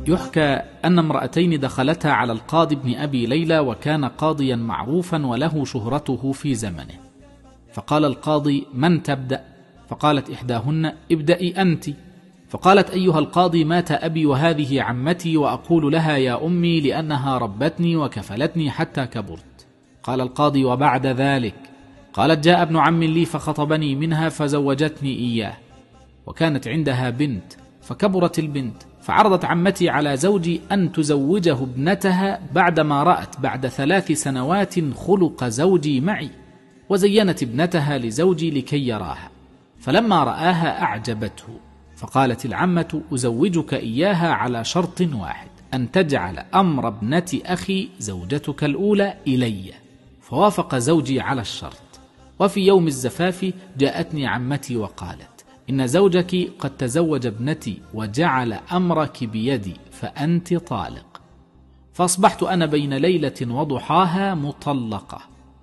يحكى أن امرأتين دخلتا على القاضي بن أبي ليلى، وكان قاضيا معروفا وله شهرته في زمنه. فقال القاضي: من تبدأ؟ فقالت إحداهن: ابدأي أنت. فقالت: أيها القاضي، مات أبي وهذه عمتي، وأقول لها يا أمي لأنها ربتني وكفلتني حتى كبرت. قال القاضي: وبعد ذلك؟ قالت: جاء ابن عم لي فخطبني منها فزوجتني إياه، وكانت عندها بنت فكبرت البنت، فعرضت عمتي على زوجي أن تزوجه ابنتها بعدما رأت بعد 3 سنوات خلق زوجي معي، وزينت ابنتها لزوجي لكي يراها، فلما رآها أعجبته، فقالت العمة: أزوجك إياها على شرط واحد، أن تجعل أمر ابنة أخي زوجتك الأولى إلي. فوافق زوجي على الشرط. وفي يوم الزفاف جاءتني عمتي وقالت: إن زوجك قد تزوج ابنتي وجعل أمرك بيدي، فأنت طالق. فأصبحت أنا بين ليلة وضحاها مطلقة.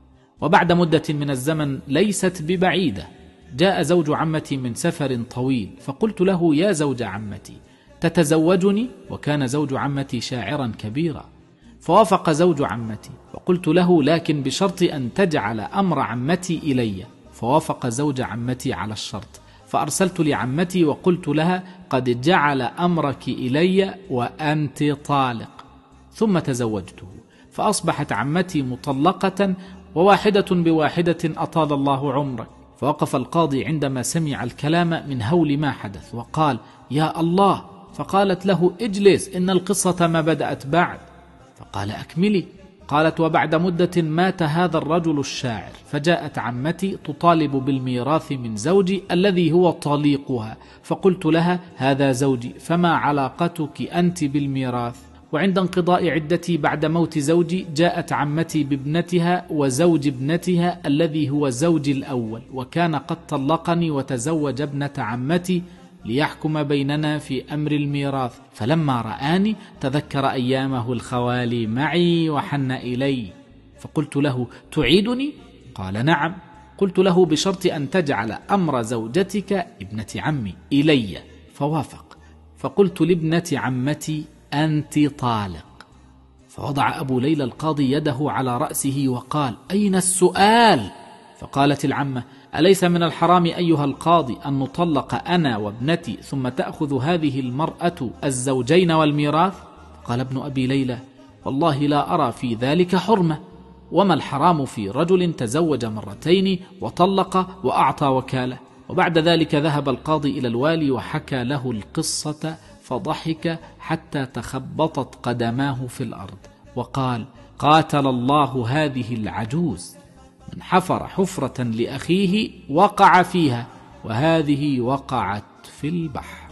وبعد مدة من الزمن ليست ببعيدة جاء زوج عمتي من سفر طويل، فقلت له: يا زوج عمتي، تتزوجني؟ وكان زوج عمتي شاعرا كبيرا. فوافق زوج عمتي، وقلت له: لكن بشرط أن تجعل أمر عمتي إلي. فوافق زوج عمتي على الشرط. فأرسلت لعمتي وقلت لها: قد جعل أمرك إلي وأنت طالق. ثم تزوجته، فأصبحت عمتي مطلقة، وواحدة بواحدة أطال الله عمرك. فوقف القاضي عندما سمع الكلام من هول ما حدث، وقال: يا الله. فقالت له: اجلس، إن القصة ما بدأت بعد. فقال: أكملي. قالت: وبعد مدة مات هذا الرجل الشاعر، فجاءت عمتي تطالب بالميراث من زوجي الذي هو طليقها، فقلت لها: هذا زوجي، فما علاقتك أنت بالميراث؟ وعند انقضاء عدتي بعد موت زوجي جاءت عمتي بابنتها وزوج ابنتها الذي هو زوجي الأول، وكان قد طلقني وتزوج ابنة عمتي ليحكم بيننا في أمر الميراث. فلما رآني تذكر أيامه الخوالي معي وحن إلي، فقلت له: تعيدني؟ قال: نعم. قلت له: بشرط أن تجعل أمر زوجتك ابنة عمي إلي. فوافق. فقلت لابنة عمتي: أنت طالق. فوضع أبو ليلى القاضي يده على رأسه وقال: أين السؤال؟ فقالت العمة: أليس من الحرام أيها القاضي أن نطلق أنا وابنتي ثم تأخذ هذه المرأة الزوجين والميراث؟ قال ابن أبي ليلى: والله لا أرى في ذلك حرمة، وما الحرام في رجل تزوج مرتين وطلق وأعطى وكالة؟ وبعد ذلك ذهب القاضي إلى الوالي وحكى له القصة، فضحك حتى تخبطت قدماه في الأرض، وقال: قاتل الله هذه العجوز، من حفر حفرة لأخيه وقع فيها، وهذه وقعت في البحر.